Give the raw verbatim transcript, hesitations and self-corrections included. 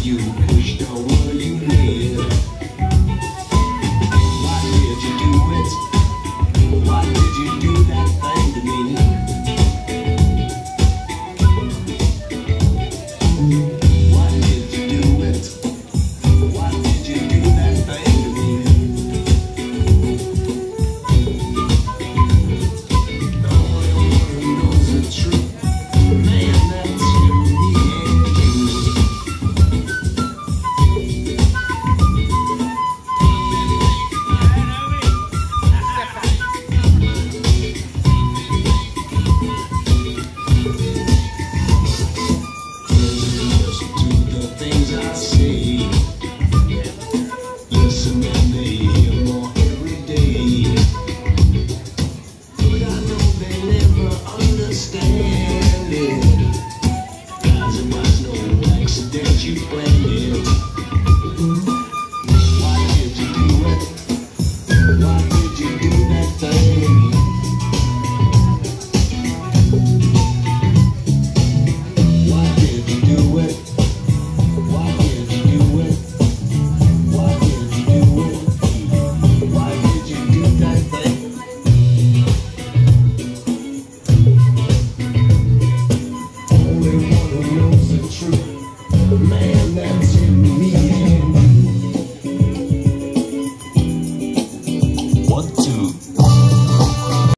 You pushed the world you live. Why did you do it? Why did you do that thing to me? Why did you do it? Why did you do that thing to me? The only one who knows the truth, man, that's you, me and you. Listen to the things I say. Listen and they hear more every day. But I know they never understand it. Guys, it was no accident, you planned it. Why did you do it? Why did you do that thing? Why did you do it? Why did you do it? Why did you do it? Why did you do that thing? Only one who knows the truth, man, that's you, me and you. One, two.